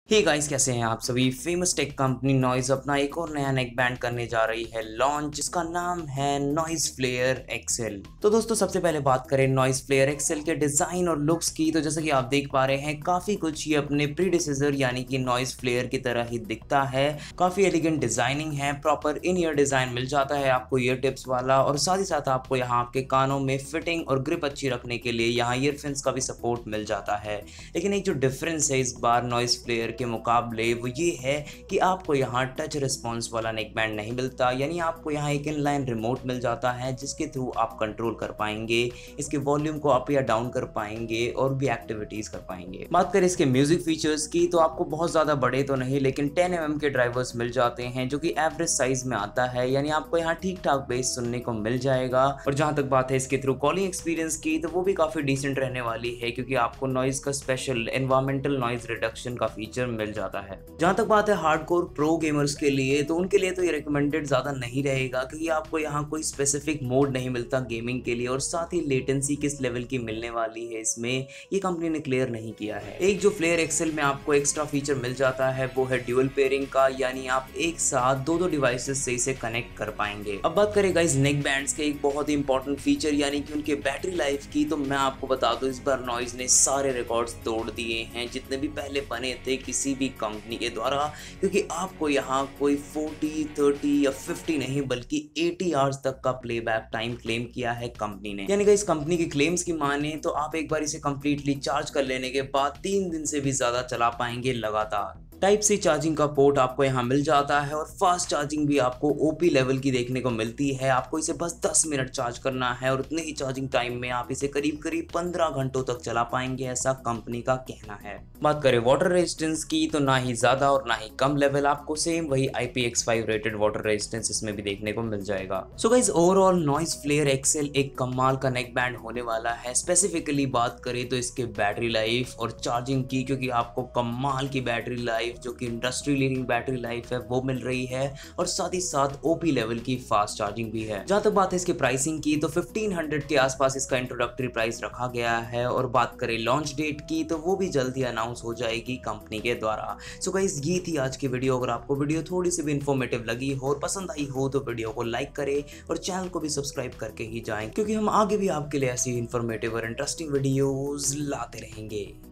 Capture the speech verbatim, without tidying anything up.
Hey guys, कैसे हैं आप सभी। फेमस टेक कंपनी नॉइज अपना एक और नया नेक बैंड करने जा रही है लॉन्च, जिसका नाम है नॉइज फ्लेयर एक्सेल। तो दोस्तों, सबसे पहले बात करें नॉइज फ्लेयर एक्सेल के डिजाइन और लुक्स की, तो जैसा कि आप देख पा रहे हैं, काफी कुछ ये अपने प्रीडिसेसर यानी कि नॉइज फ्लेयर की तरह ही दिखता है। काफी एलिगेंट डिजाइनिंग है, प्रॉपर इन ईयर डिजाइन मिल जाता है आपको ईयर टिप्स वाला, और साथ ही साथ आपको यहाँ आपके कानों में फिटिंग और ग्रिप अच्छी रखने के लिए यहाँ ईयरफोन्स का भी सपोर्ट मिल जाता है। लेकिन एक जो डिफरेंस है इस बार नॉइज फ्लेयर के मुकाबले, वो ये है कि आपको यहाँ टच रिस्पॉन्स वाला नेक बैंड नहीं मिलता, यानी आपको यहाँ एक इनलाइन रिमोट मिल जाता है जिसके थ्रू आप कंट्रोल कर पाएंगे, इसके वॉल्यूम को अप या डाउन कर पाएंगे और भी एक्टिविटीज कर पाएंगे। बात करें इसके म्यूजिक फीचर्स की, तो आपको बहुत ज्यादा बड़े तो नहीं, लेकिन टेन एम एम के ड्राइवर्स मिल जाते हैं जो कि एवरेज साइज में आता है, यानी आपको यहाँ ठीक ठाक बेस सुनने को मिल जाएगा। और जहां तक बात है इसके थ्रू कॉलिंग एक्सपीरियंस की, तो वो भी काफी डिसेंट रहने वाली है, क्योंकि आपको नॉइज का स्पेशल एनवायरमेंटल नॉइज रिडक्शन का फीचर मिल जाता है। जहां तक बात है हार्डकोर प्रो गेमर्स के लिए, तो उनके लिए तो ये रिकमेंडेड ज्यादा नहीं रहेगा, क्योंकि आपको यहाँ कोई स्पेसिफिक मोड नहीं मिलता गेमिंग के लिए, और साथ ही लेटेंसी किस लेवल की मिलने वाली है इसमें ये कंपनी ने क्लियर नहीं किया है। एक जो फ्लेयर एक्सेल में आपको एक्स्ट्रा फीचर मिल जाता है वो है ड्यूअल पेयरिंग का, यानी आप एक साथ दो दो डिवाइसेस से इसे कनेक्ट कर पाएंगे। अब बात करें गाइस नेक बैंड्स के एक बहुत ही इंपॉर्टेंट फीचर यानी कि उनके बैटरी लाइफ की, तो मैं आपको बता दूं इस बार नॉइज ने सारे रिकॉर्ड्स तोड़ दिए हैं जितने भी पहले बने थे किसी भी कंपनी के द्वारा, क्योंकि आपको यहाँ कोई चालीस, तीस या पचास नहीं बल्कि अस्सी आवर्स तक का प्लेबैक टाइम क्लेम किया है कंपनी ने। यानी कि इस कंपनी की क्लेम्स की माने तो आप एक बार इसे कंप्लीटली चार्ज कर लेने के बाद तीन दिन से भी ज्यादा चला पाएंगे लगातार। टाइप सी चार्जिंग का पोर्ट आपको यहाँ मिल जाता है, और फास्ट चार्जिंग भी आपको ओपी लेवल की देखने को मिलती है। आपको इसे बस दस मिनट चार्ज करना है और उतने ही चार्जिंग टाइम में आप इसे करीब करीब पंद्रह घंटों तक चला पाएंगे, ऐसा कंपनी का कहना है। बात करें वाटर रेजिस्टेंस की, तो ना ही ज्यादा और ना ही कम लेवल, आपको सेम वही I P X five rated water resistance इसमें भी देखने को मिल जाएगा। So guys, overall Noise Flair XL एक कमाल का नेक बैंड होने वाला है। स्पेसिफिकली बात करें तो इसके बैटरी लाइफ और चार्जिंग की, क्योंकि आपको कमाल की बैटरी लाइफ जो कि इंडस्ट्री लीडिंग बैटरी लाइफ है वो मिल रही है, और साथ ही साथ ओपी लेवल की फास्ट चार्जिंग भी है। जहां तक बात है इसके प्राइसिंग की, तो पंद्रह सौ के आसपास इसका इंट्रोडक्टरी प्राइस रखा गया है, और बात करें लॉन्च डेट की, तो वो भी जल्द ही अनाउंस हो जाएगी कंपनी के द्वारा। सो गाइस, ये थी आज की वीडियो। अगर आपको वीडियो थोड़ी सी भी इंफॉर्मेटिव लगी हो और पसंद आई हो तो वीडियो को लाइक करें और चैनल को भी सब्सक्राइब करके ही जाएं, क्योंकि हम आगे भी आपके लिए ऐसी इंफॉर्मेटिव और इंटरेस्टिंग वीडियोस लाते रहेंगे।